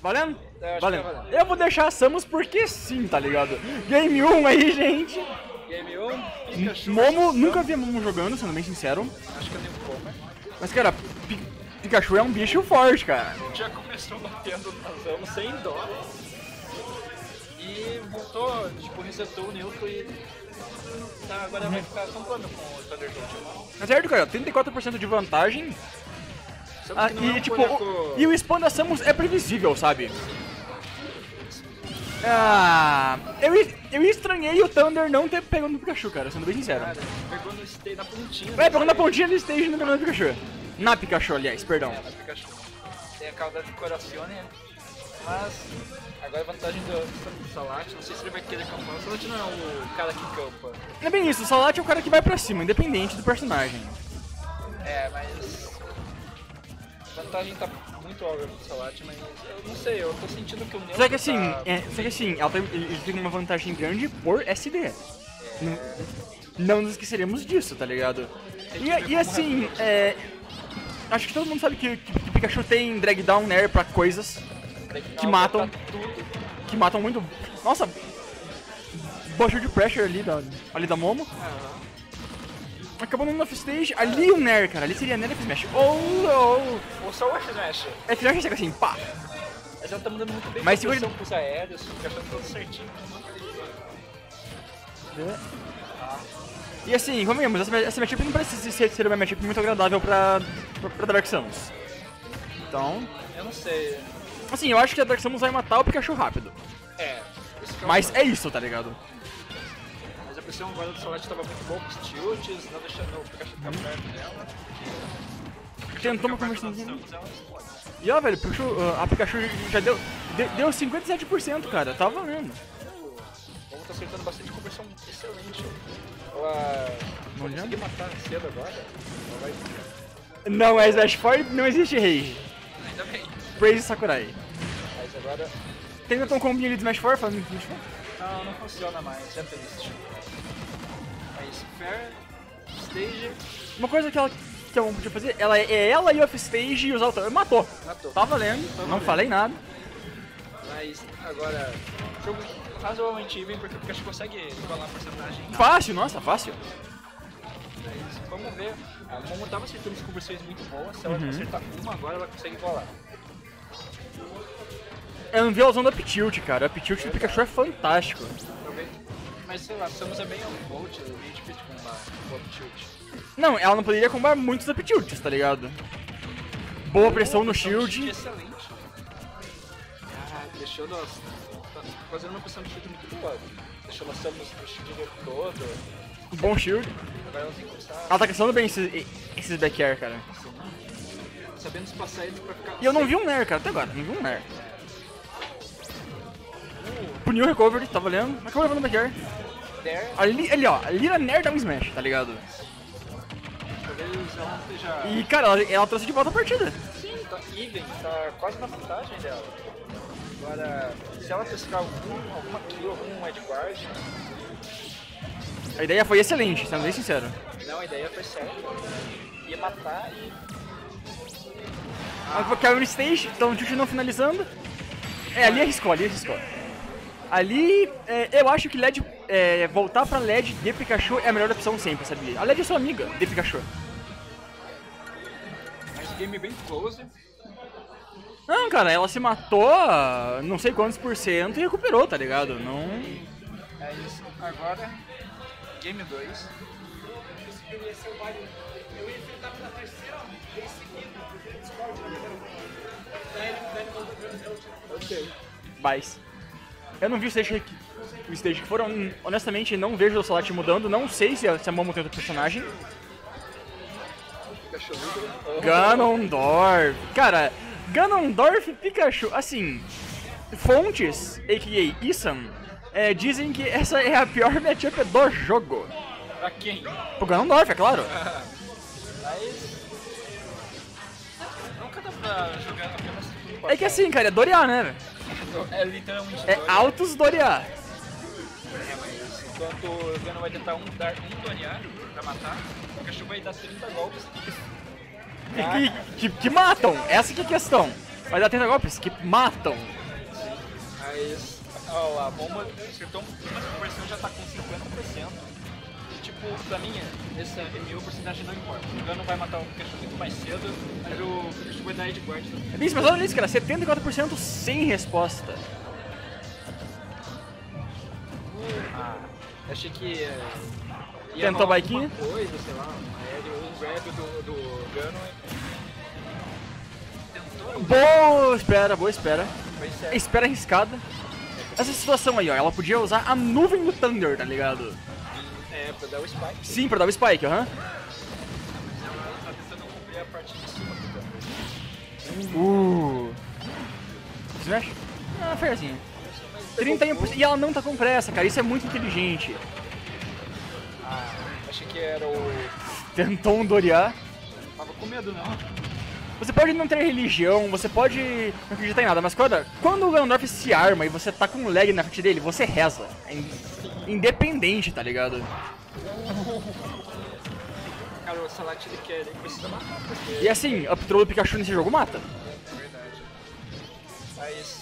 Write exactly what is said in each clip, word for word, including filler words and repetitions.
Valendo? Eu acho Valendo. que tá valendo. Eu vou deixar a Samus porque sim, tá ligado? Game um aí, gente. Game um, Pikachu. Momo, Samus. nunca vi Momo jogando, sendo bem sincero. Acho que eu nem como. Mas, cara, Pi Pikachu é um bicho forte, cara. Já começou batendo nas Samus sem dó. E voltou, tipo, resetou o neutro e... Tá, agora vai ficar tampando com o Thunderbolt. Tá certo, cara? trinta e quatro por cento de vantagem. Só que Ah, não é e, um tipo, boneco... o, e o spawn da Samus é previsível, sabe? Ah, eu, eu estranhei o Thunder não ter pegado no Pikachu, cara, sendo bem sincero. Cara, pegou no stage, na pontinha. É, pegou na pontinha do stage e não pegou no Pikachu. Na Pikachu, aliás, perdão. É, na Pikachu. Tem a cauda de Coracione, mas agora a vantagem do, do Salat, não sei se ele vai querer campar. O Salat não é o cara que campa. Não é bem isso, o Salat é o cara que vai pra cima, independente do personagem. É, mas a vantagem tá muito óbvia pro Salat, mas eu não sei, eu tô sentindo que o Neutro Só que assim, tá... é, só que assim, ela tem, ele tem uma vantagem grande por S D. Não, não nos esqueceremos disso, tá ligado? E, e assim, é, acho que todo mundo sabe que, que, que Pikachu tem drag down air pra coisas que matam, que matam muito. Nossa, boa de pressure ali da, ali da Momo. Acabou no off stage, ali um Nair, cara, ali seria Nair F Smash. Oh, oh. Ou só o F-Smash. F Smash chega assim, pá. Mas ela tá mandando muito bem Mas com a se pressão pros aéreos, achando tudo certinho. E assim, convenhamos, essa, essa matchup não parece ser, ser uma matchup muito agradável pra, pra, pra Dark Samus. Então, Eu não sei. assim, eu acho que a Dark Samus vai matar o Pikachu rápido. É. esse que é o Mas problema. é isso, tá ligado? Mas a pressão agora do Salat tava muito boa com os tilts, não deixando o Pikachu ficar perto dela. Tentou uma conversãozinha. E ó, velho, Pikachu, uh, a Pikachu já deu, deu, deu cinquenta e sete por cento, cara, tá valendo. Vamos tá acertando bastante conversão excelente. Ela vai conseguir matar cedo agora? Ela vai... Não é Smash Four, não existe rei. Ainda bem. Praise Sakurai. Mas agora... Tentou um combinho ali de Smash Four, falando de Smash Four? Não, não funciona mais, é triste. Mas Fair, Stage... Uma coisa que ela que ela podia fazer, ela é ela e off-stage e usar o Thunder. Matou. Matou. Tá valendo, Tá não valendo. falei nada. Mas agora... Jogo razoavelmente even, porque o Pikachu consegue igualar a porcentagem. Fácil, nossa, fácil. Mas vamos ver. A Momo tava acertando as conversões muito boas, se ela Uhum. acertar uma agora ela consegue igualar. Eu não vi a usando a Up-Tilt, cara. A Up-Tilt do Pikachu é fantástico. Talvez. Mas sei lá, Samus é bem on-volt, é bem difícil de combar o up-tilt. Não, ela não poderia combar muitos Up-Tilts, tá ligado? Boa pressão no shield. Excelente. Ah, deixando as... tá fazendo uma pressão de shield muito boa. Deixando a Samus no shield todo. Bom shield. Agora ela tem que começar Ela tá caçando bem esses, esses back air, cara. sabendo espaçar eles pra ficar... E eu não vi um Nair, cara, até agora. Não vi um Nair. Puniu o recovery, tá valendo. Acabou levando back air. There, Ali, ali, ó. Ali na Nair dá um smash, tá ligado? talvez ela não esteja... E, cara, ela, ela trouxe de volta a partida. Sim, tá even, tá quase na vantagem dela. Agora, se ela pescar algum, alguma kill, algum edgeguard... A ideia foi excelente, sendo bem sincero. Não, a ideia foi certa. Ia matar e... Ah. Caiu no stage, então o tilt não finalizando. É, ali arriscou, ali arriscou. Ali, é, eu acho que L E D, é, voltar pra L E D de Pikachu é a melhor opção sempre, sabia? A L E D é sua amiga de Pikachu. Mas o game é bem close. Não, cara, ela se matou não sei quantos por cento e recuperou, tá ligado? Não... É isso. Agora, game dois. Eu ia ser o Mario. Eu ia enfrentar pela terceira vez seguida, porque o Discord não me Daí ele daí ele mandou pra mim, eu Ok. Mas... Eu não vi o stage que, o stage que foram, honestamente, não vejo o Salat mudando, não sei se a, se a Momo tem outro personagem. Pikachu líder. Ganondorf. Cara, Ganondorf e Pikachu, assim, fontes, a k a. Isan, é, dizem que essa é a pior matchup do jogo. Pra quem? Pro Ganondorf, é claro. Mas... Nunca dá pra jogar apenas tudo. É que assim, cara, é Doriá, né? É literalmente É dois. altos Doriá. É, mas enquanto o Gano vai tentar um, dar um Doriá pra matar, o Pikachu vai dar trinta golpes. Que, que, que, que matam, essa que é a questão. Vai dar trinta golpes que matam. Mas ó, a bomba acertou uma conversão já tá com cinquenta por cento. E, tipo, pra mim, essa M U porcentagem não importa. O dano vai matar o Pikachu muito mais cedo, mas o Pikachu vai dar Edge Guard. É bem, mas olha isso, cara, setenta e quatro por cento sem resposta. Ah, achei que é, ia Tentou rolar biquinho? alguma coisa, sei lá, um aéreo ou um grab do, do Gano. Tentou, Boa espera, boa espera. foi certo. Espera arriscada. Essa situação aí, ó, ela podia usar a nuvem do Thunder, tá ligado? É, pra dar o Spike. Sim, pra dar o Spike, aham. Ela tá tentando cumprir a parte de cima do Gano. Uh. Smash? Ah, fairzinho. trinta e um por cento. E ela não tá com pressa, cara, isso é muito inteligente. Ah, achei que era o... Tentou um Doriar. Tava com medo, não. Você pode não ter religião, você pode não acreditar em nada, mas quando, quando o Ganondorf se arma e você tá com um lag na frente dele, você reza. É in- independente, tá ligado? Cara, o Salat ele quer, ele precisa matar, porque... E assim, up throw do Pikachu nesse jogo mata. É verdade. Mas...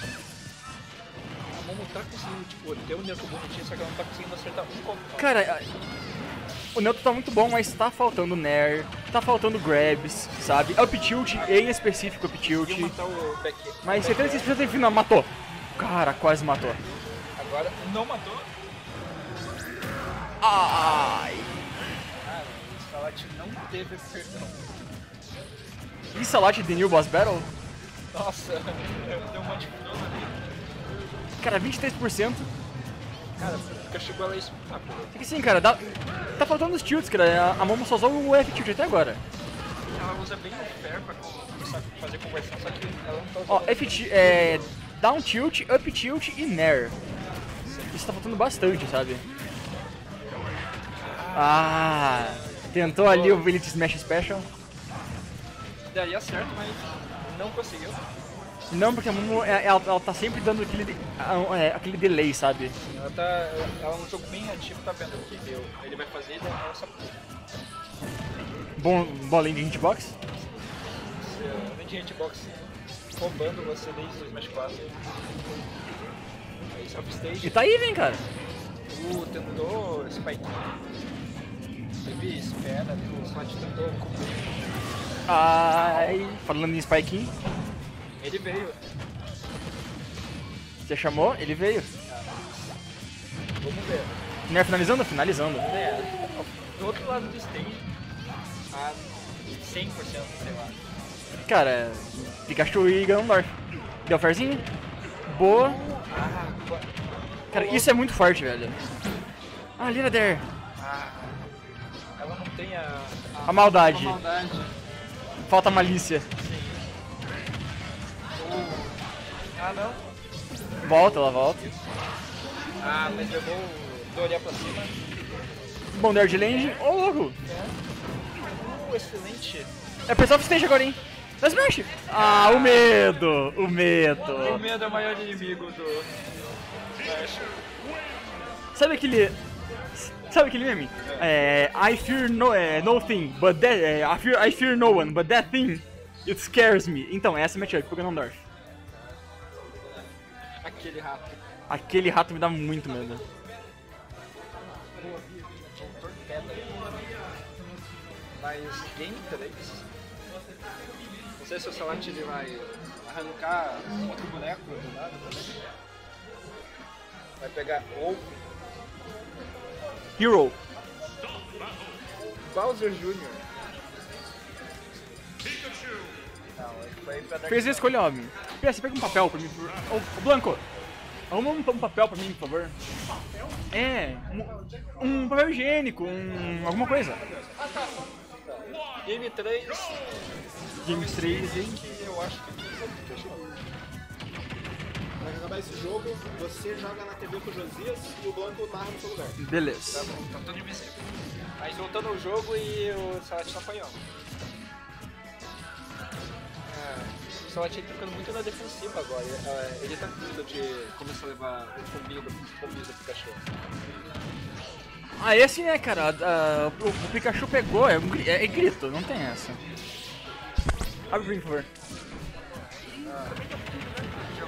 A Momo tá conseguindo, tipo, ter um neutro bonitinho, só que ela não tá conseguindo acertar um contra. Cara, o neutro tá muito bom, mas tá faltando Nair, tá faltando Grabs, sabe? Up tilt, em específico up tilt. Conseguiu matar o back. Mas setenta e seis por cento enfim, não, matou. Cara, quase matou. Agora não matou. Ai. Cara, o Salat não teve perdão. E Salat The New Boss Battle? Nossa, deu uma dificuldade ali. Cara, vinte e três por cento. Cara, porque chegou ela isso rápido. É que assim, cara, dá- tá faltando os tilts, cara. A Momo só usou o F tilt até agora. Ela usa bem o fair pra começar a fazer conversão, só que ela não tá usando. Ó, F tilt, é, down tilt, up tilt e Nair. Isso tá faltando bastante, sabe? Ah, tentou ali o Elite Smash Special. Daria certo, mas não conseguiu. Não, porque a Momo, é- ela, ela tá sempre dando aquele, de- ah, é, aquele delay, sabe? Ela tá. Ela é um jogo bem ativo, tá vendo o que deu. Ele vai fazer e daí ela só. Bom, bolinha de hitbox. Além de hitbox roubando você desde o Smash quatro. Aí sobe E stage. tá aí, vem, cara. O tentou Spike. Teve espera, o Slot tentou cobrir. Ai, falando em Spike, Ele veio. você chamou, ele veio. Vamos ver. Não é finalizando? Finalizando. É, do outro lado do stage, a cem por cento, sei lá. Cara, Pikachu e Ganondorf. Deu fairzinho? Boa. Ah, agora- Cara, isso é muito forte, velho. Ah, Lira Dare. ah, ela não tem a, A maldade. a maldade. Falta malícia. Ah, não. Volta, ela volta. Ah, mas levou o Dorian pra cima. Bom Dare de Land. Ô, louco. Uh, excelente. É pessoal que stage agora, hein? Mas mexe. Ah, o medo. O medo. O medo é o maior inimigo do Smash. Sabe aquele... Sabe aquele meme? É... I fear no, é, no thing, but that... É, I, fear, I fear no one, but that thing, it scares me. Então, essa é a matchup pro Ganondorf. Aquele rato. Aquele rato me dá muito medo. Um torpeda. Mas Game três. Não sei se o Salat ele vai arrancar outro boneco do nada também. Vai pegar ou Hero. Bowser Júnior Não, ele foi pra Dark Fez a escolha, óbvio. Pia, você pega um papel pra mim, por favor. Ô, ô, Blanco, arruma um, um papel pra mim, por favor. É, um, um papel higiênico, um, alguma coisa. Game três. Game três, hein? Que eu acho que Pra acabar esse jogo, você joga na T V com o Josias e o Blanco narra no seu lugar. Beleza. tá bom, tá tudo invisível. Mas voltando ao jogo e o Salat tá apanhando. Ah, o Salat tá ficando muito na defensiva agora. Ah, ele tá com medo de começar a levar o combinho do, combinho do Pikachu. Ah, esse, né, cara, a- a- o, o Pikachu pegou, é, um gri- é, é grito, não tem essa. Abre o ring, por favor.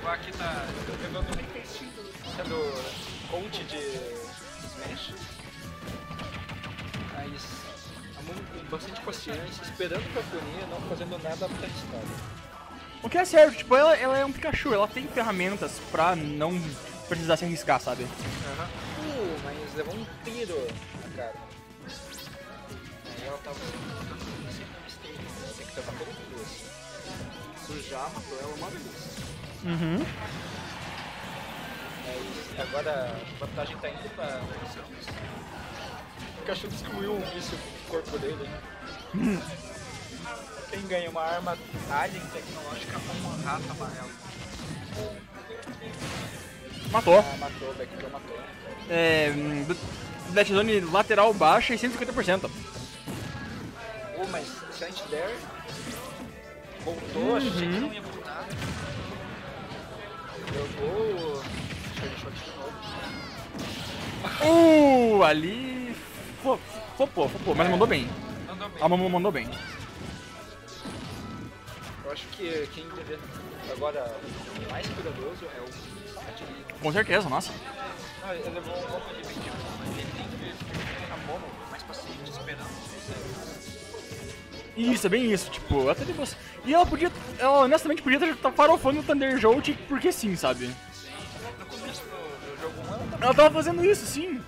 O Aki tá levando nem sentido, sendo coach de Smash. Mas a Momo com bastante paciência, esperando pra punir, não fazendo nada pra história. O que é certo, tipo, ela, ela é um Pikachu, ela tem ferramentas pra não precisar se arriscar, sabe? Aham. Uh, mas levou um tiro na cara. Aí ela tava sempre sempre misteiro, ela tem que tomar todo mundo isso. Isso já matou ela uma vez. Uhum. Aí agora a vantagem tá indo pra Samus. O Pikachu destruiu um míssil no corpo dele. Quem ganha uma arma alien tecnológica ou uma rata amarela? Matou. Ah, matou, o Backdoor matou. É. Dash Zone lateral baixa e cento e cinquenta por cento. Oh, mas Saint Dare voltou, achei que não ia voltar. Jogou. Deixa eu deixar aqui de novo. Uh, ali. Fo- Flopou, flopou, mas mandou bem. Mandou bem. A Momo mandou bem. Eu acho que quem deveria agora o mais cuidadoso é o Satiri. Com certeza, nossa. Não, ele levou um pouco de vídeo, mas ele tem que ver a Momo mais paciente, esperando. Isso, é bem isso, tipo, até depois. E ela podia. Ela honestamente podia estar farofando o Thunder Jolt porque sim, sabe? No começo do, do jogo um, ela tava. Ela tava fazendo isso, sim.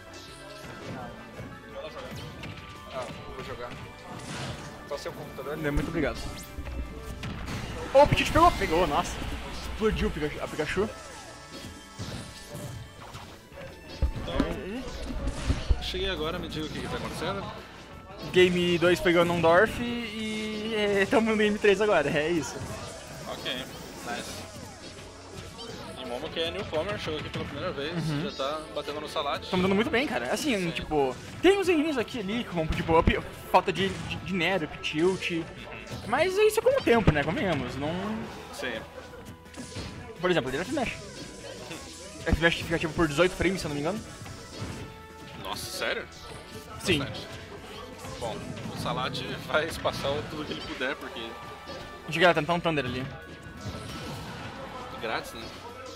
Ah, vou jogar. Só seu computador. Muito obrigado. Oh, o Petit pegou! Pegou, nossa. Explodiu o Pikachu- a Pikachu. Cheguei agora, me diga o que, que tá acontecendo. Game dois pegou Nondorf e estamos no Game três agora, é isso. Ok, nice. E Momo, que é newcomer, chegou aqui pela primeira vez, já tá batendo no Salat. Estamos dando muito bem, cara. Assim, tipo, tem uns errinhos aqui ali, como, tipo, up- falta de, de, de Nero, up tilt. Mas isso é com o tempo, né? Convenhamos. Não. Sim. Por exemplo, ele é F-Smash. F-Smash fica tipo por dezoito frames, se eu não me engano. Nossa, sério? Sim. Bastante. Bom, o Salat vai espaçar tudo que ele puder, porque A gente quer tentar um Thunder ali. é grátis, né?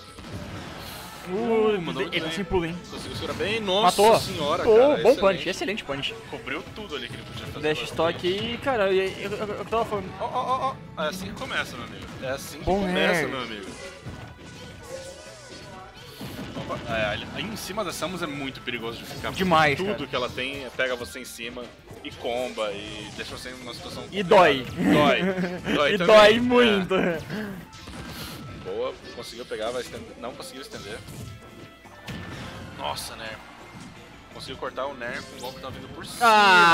Uh, mandou muito ele tá bem. sem pulo, hein? Conseguiu segurar bem, nossa Matou. senhora, Oh, cara. bom excelente. punch, excelente punch. Cobriu tudo ali que ele podia fazer. Dash agora. stock e, cara, eu, eu, eu, eu tava falando. Ó, ó, ó, ó. É assim que começa, meu amigo. É assim que Bom começa, nerd. meu amigo. Opa, é, ali- aí em cima da Samus é muito perigoso de ficar. Demais, Tudo cara. que ela tem pega você em cima e comba e deixa você numa situação. E dói. Dói. Dói e também. dói É. muito. Boa, conseguiu pegar, vai estender. Não conseguiu estender. Nossa, Ner. Conseguiu cortar o Ner com o golpe que tava vindo por cima.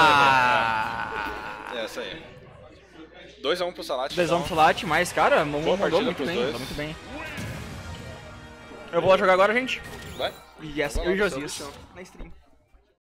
Ah! É, essa aí. dois a um pro Salat. dois a um pro Salat, mas, cara, Momo Boa mandou partida muito pros bem, dois. mandou muito bem. Eu vou lá jogar agora, gente. Vai. Yes, Vai lá, eu e seu Josias. bichão. Na stream.